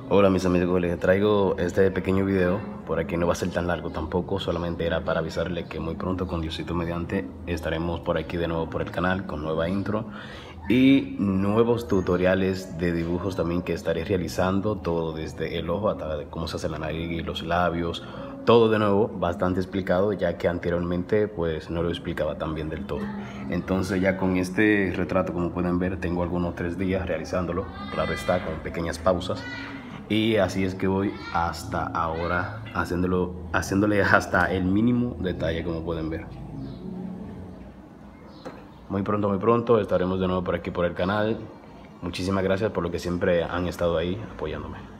Hola mis amigos, les traigo este pequeño video. Por aquí no va a ser tan largo tampoco, solamente era para avisarle que muy pronto, con Diosito mediante, estaremos por aquí de nuevo por el canal con nueva intro y nuevos tutoriales de dibujos también que estaré realizando, todo desde el ojo hasta de cómo se hace la nariz y los labios, todo de nuevo bastante explicado, ya que anteriormente pues no lo explicaba tan bien del todo. Entonces ya con este retrato, como pueden ver, tengo algunos 3 días realizándolo, claro está, con pequeñas pausas. Y así es que voy hasta ahora haciéndole hasta el mínimo detalle, como pueden ver. Muy pronto estaremos de nuevo por aquí por el canal. Muchísimas gracias por lo que siempre han estado ahí apoyándome.